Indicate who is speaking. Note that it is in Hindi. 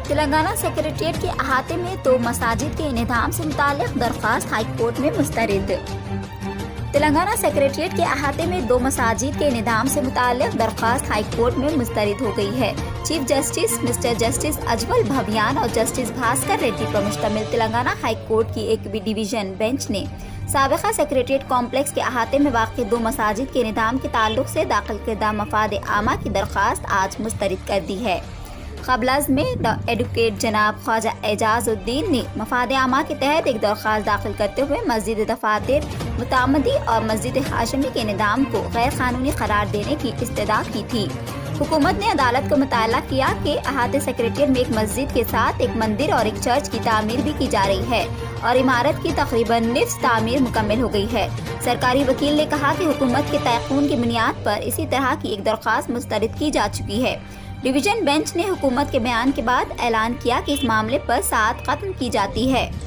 Speaker 1: तेलंगाना सेक्रेटेरिएट के अहाते में 2 मसाजिद के इनेदाम से मुताल्लिक दरख्वास्त हाई कोर्ट में मुस्तरद। तेलंगाना सेक्रेटेरिएट के अहाते में 2 मसाजिद के इनेदाम से मुताल्लिक दरख्वास्त हाई कोर्ट में मुस्तरद हो गई है। Chief justice mister justice Ajmal Bhaviyan और जस्टिस भास्कर रेड्डी पर मुश्तमिल तेलंगाना हाई कोर्ट की एक डिवीजन बेंच ने साबिका सेक्रेटेरिएट कॉम्प्लेक्स के अहाते में वाक़ 2 मसाजिद के इनेदाम के ताल्लुक से दाखिल किर्दा मफाद आमा की दरख्वास्त आज मुस्तरद कर दी है। क़ब्ल में एडवोकेट जनाब ख्वाजा एजाजुद्दीन ने मफाद आमा के तहत एक दरख्वास्त दाखिल करते हुए मस्जिद दफातर मुतामदी और मस्जिद हाशमी के निज़ाम को गैर कानूनी करार देने की इस्तदा की थी। हुकूमत ने अदालत को मुताला किया कि अहाते सेक्रेटेरिएट में एक मस्जिद के साथ एक मंदिर और एक चर्च की तामीर भी की जा रही है और इमारत की तकरीबन निफ्स तामीर मुकम्मल हो गई है। सरकारी वकील ने कहा कि हुकूमत के तयक़ून की बुनियाद पर इसी तरह की एक दरख्वास्त मुस्तरद की जा चुकी है। डिवीजन बेंच ने हुकूमत के बयान के बाद ऐलान किया कि इस मामले पर साथ खत्म की जाती है।